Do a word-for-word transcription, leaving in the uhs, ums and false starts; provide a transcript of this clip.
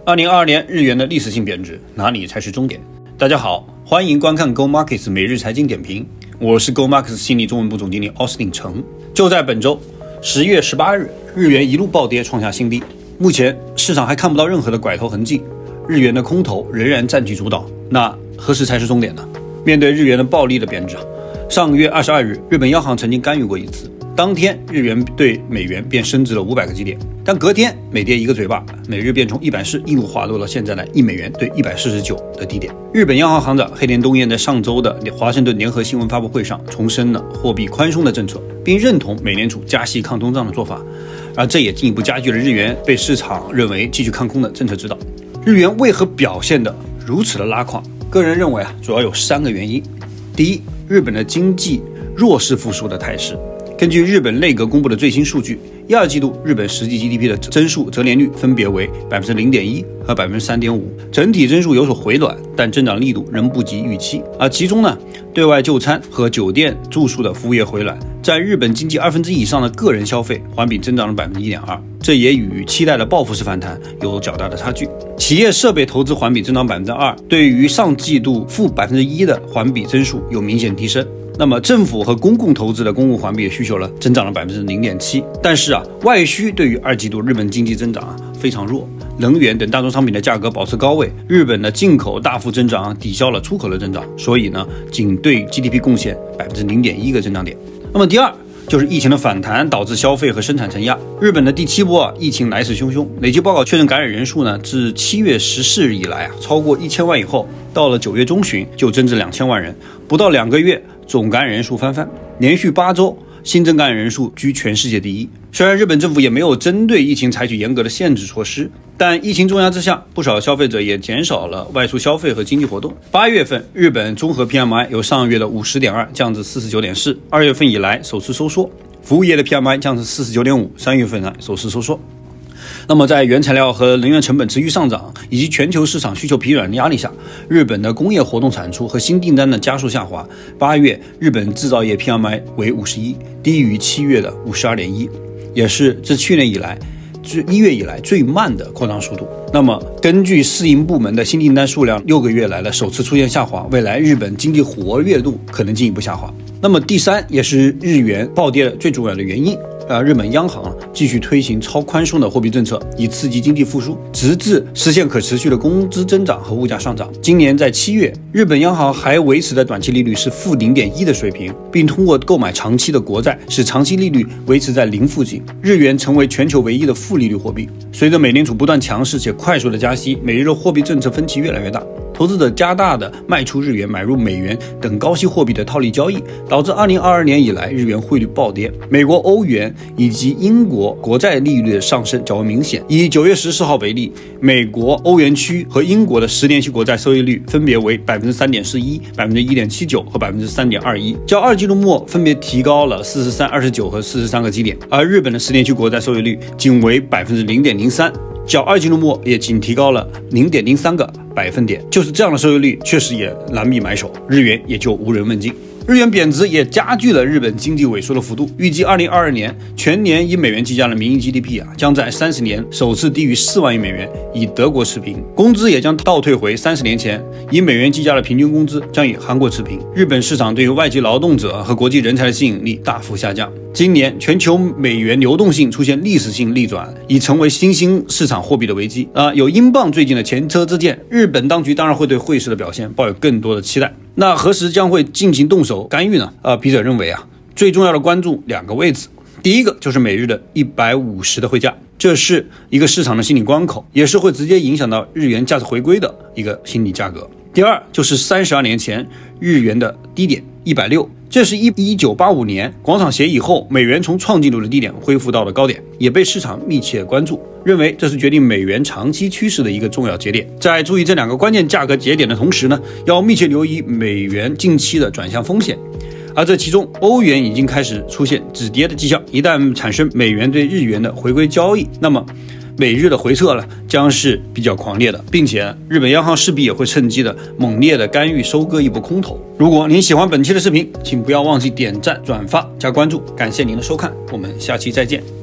二零二二年日元的历史性贬值，哪里才是终点？大家好，欢迎观看 Go Markets 每日财经点评，我是 Go Markets 心理中文部总经理 Austin 程。就在本周十月十八日，日元一路暴跌，创下新低。目前市场还看不到任何的拐头痕迹，日元的空头仍然占据主导。那何时才是终点呢？面对日元的暴力的贬值，上个月二十二日，日本央行曾经干预过一次，当天日元对美元便升值了五百个基点，但隔天每跌一个嘴巴，美日便从一百四一路滑落了现在的一美元对一百四十九的低点。日本央行行长黑田东彦在上周的华盛顿联合新闻发布会上重申了货币宽松的政策，并认同美联储加息抗通胀的做法，而这也进一步加剧了日元被市场认为继续看空的政策指导。日元为何表现得如此的拉胯？个人认为啊，主要有三个原因。第一，日本的经济弱势复苏的态势。根据日本内阁公布的最新数据，一二季度日本实际 G D P 的增速折年率分别为 百分之零点一 和 百分之三点五， 整体增速有所回暖，但增长力度仍不及预期。而其中呢，对外就餐和酒店住宿的服务业回暖，占日本经济二分之一以上的个人消费环比增长了 百分之一点二， 这也与期待的报复式反弹有较大的差距。企业设备投资环比增长 百分之二， 对于上季度负 百分之一 的环比增速有明显提升。那么政府和公共投资的公共环比需求呢，增长了 百分之零点七。 但是啊，外需对于二季度日本经济增长啊非常弱，能源等大宗商品的价格保持高位，日本的进口大幅增长抵消了出口的增长，所以呢，仅对 G D P 贡献 百分之零点一 个增长点。那么第二就是疫情的反弹导致消费和生产承压。日本的第七波啊，疫情来势汹汹，累计报告确诊感染人数呢，自七月十四日以来啊，超过一千万以后，到了九月中旬就增至两千万人，不到两个月总感染人数翻番，连续八周新增感染人数居全世界第一。虽然日本政府也没有针对疫情采取严格的限制措施，但疫情重压之下，不少消费者也减少了外出消费和经济活动。八月份日本综合 P M I 由上月的 五十点二 降至 四十九点四， 二月份以来首次收缩。服务业的 P M I 降至 四十九点五， 三月份呢首次收缩。那么在原材料和能源成本持续上涨以及全球市场需求疲软的压力下，日本的工业活动产出和新订单的加速下滑。八月日本制造业 P M I 为五十一，低于七月的 五十二点一， 也是自去年以来一月以来最慢的扩张速度。那么根据适应部门的新订单数量六个月来的首次出现下滑，未来日本经济活跃度可能进一步下滑。那么第三，也是日元暴跌的最主要的原因，呃，日本央行啊继续推行超宽松的货币政策，以刺激经济复苏，直至实现可持续的工资增长和物价上涨。今年在七月，日本央行还维持的短期利率是负 零点一 的水平，并通过购买长期的国债，使长期利率维持在零附近，日元成为全球唯一的负利率货币。随着美联储不断强势且快速的加息，美日的货币政策分歧越来越大，投资者加大的卖出日元买入美元等高息货币的套利交易，导致二零二二年以来日元汇率暴跌。美国欧元以及英国国债利率的上升较为明显。以九月十四号为例，美国欧元区和英国的十年期国债收益率分别为 百分之三点四一、百分之一点七九 和 百分之三点二一， 较二季度末分别提高了四十三、二十九和四十三个基点。而日本的十年期国债收益率仅为 百分之零点零三，较二季度末也仅提高了 零点零三个百分点。就是这样的收益率，确实也难避买手，日元也就无人问津。日元贬值也加剧了日本经济萎缩的幅度。预计二零二二年全年以美元计价的名义 G D P 啊，将在三十年首次低于四万亿美元，与德国持平。工资也将倒退回三十年前以美元计价的平均工资，将与韩国持平。日本市场对于外籍劳动者和国际人才的吸引力大幅下降。今年全球美元流动性出现历史性逆转，已成为新兴市场货币的危机啊！有英镑最近的前车之鉴，日本当局当然会对汇市的表现抱有更多的期待。那何时将会进行动手干预呢？呃，笔者认为啊，最重要的关注两个位置。第一个就是每日的一百五十的汇价，这是一个市场的心理关口，也是会直接影响到日元价值回归的一个心理价格。第二就是三十二年前日元的低点一百六十，这是一九八五年广场协议后美元从创纪录的低点恢复到了高点，也被市场密切关注，认为这是决定美元长期趋势的一个重要节点。在注意这两个关键价格节点的同时呢，要密切留意美元近期的转向风险。而这其中，欧元已经开始出现止跌的迹象，一旦产生美元对日元的回归交易，那么美日的回撤呢将是比较狂烈的，并且日本央行势必也会趁机的猛烈的干预收割一波空头。如果您喜欢本期的视频，请不要忘记点赞、转发、加关注，感谢您的收看，我们下期再见。